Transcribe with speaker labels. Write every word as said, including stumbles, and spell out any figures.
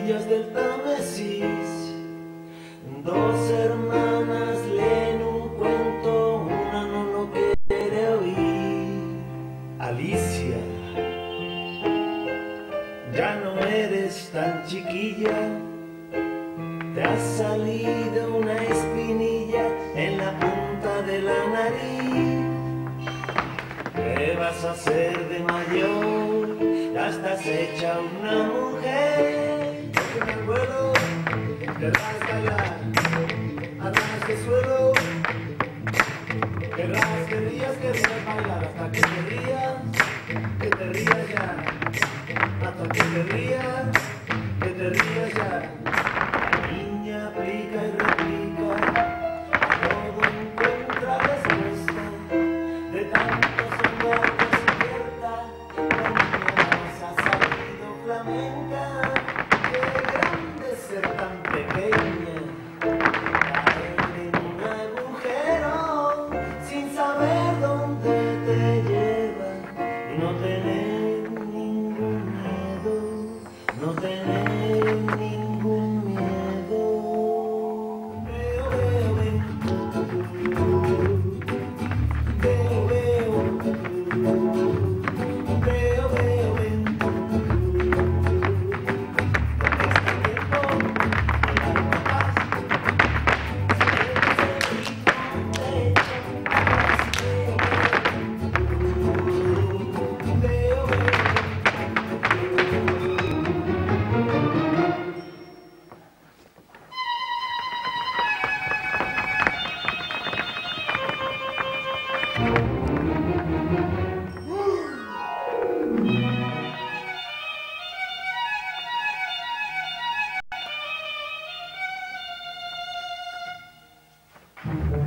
Speaker 1: orillas del Támesis, dos hermanas leen un cuento, una no lo quiere oír. Alicia, ya no eres tan chiquilla, te ha salido una espinilla en la punta de la nariz. ¿Qué vas a hacer de mayor? Ya estás hecha una mujer. Yo me acuerdo, querrás bailar a ras de suelo. Querrás, querrías, querrías bailar hasta que te rías, que te rías ya. Hasta que te rías, que te rías ya. La niña aplica y replica, a todo encuentra respuesta. De tanto soñar despierta, la niña nos ha salido flamenca. Qué grande ser tan pequeña, caer en un agujero sin saber dónde te lleva y no tener ningún miedo, no tener ningún miedo. Veo, veo, veo, veo, veo, veo, ven. Thank you.